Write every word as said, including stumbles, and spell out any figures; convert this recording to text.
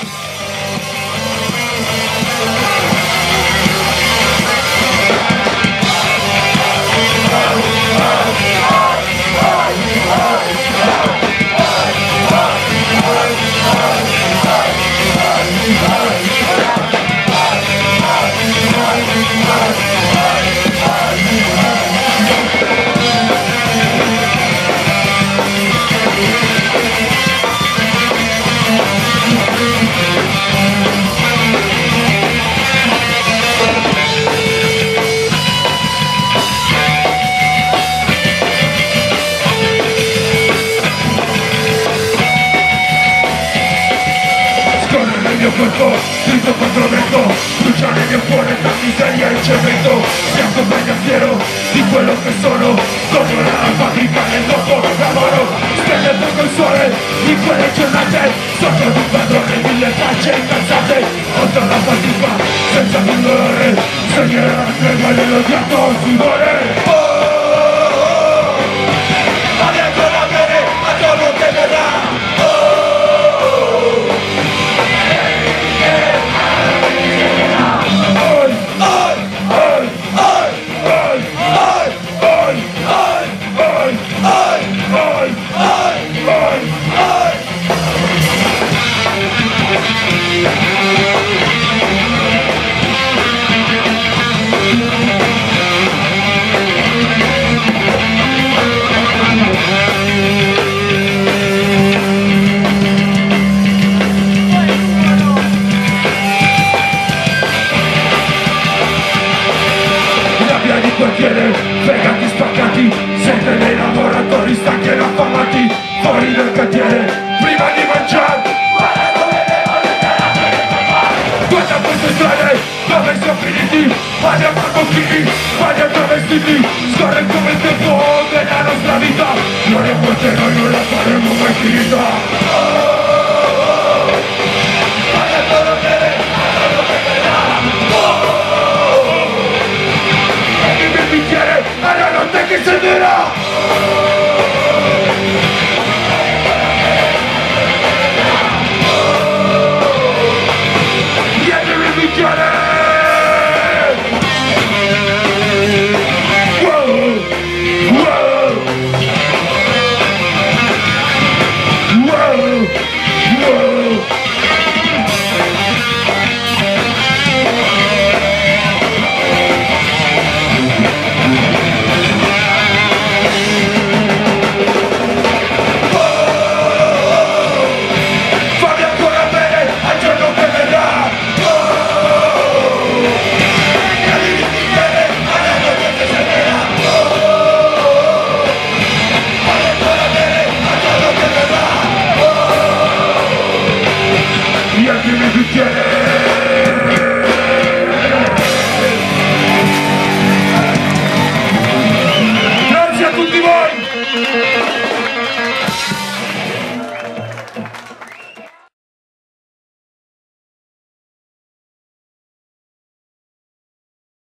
Scritto contro vento, brucia nel mio cuore tra miseria e cemento. Bianco meglio fiero di quello che sono, torno nella fabbrica nel dopo lavoro. Spendendo col sole in quelle giornate, sotto ad un padrone mille facce incazzate. Oltre alla fatica, senza più dolore, segnerà la treva dell'odiato al sudore. Oh, vale ancora bene a giorno che verrà. Fregati spaccati, siete dei lavoratori stanchi ed affamati, fuori dal cantiere, prima di mangiare. Guarda dove devo andare, guarda queste strade, dove siamo finiti, andiamo a bocchini, andiamo travestiti, scorre come il tempo della nostra vita, non è morte, noi non la faremo mai finita. Oh, guarda dove deve, guarda dove verrà. Il bicchiere alla notte che scenderà. Dietro il bicchiere. Wow, wow, wow, wow. Bicchiere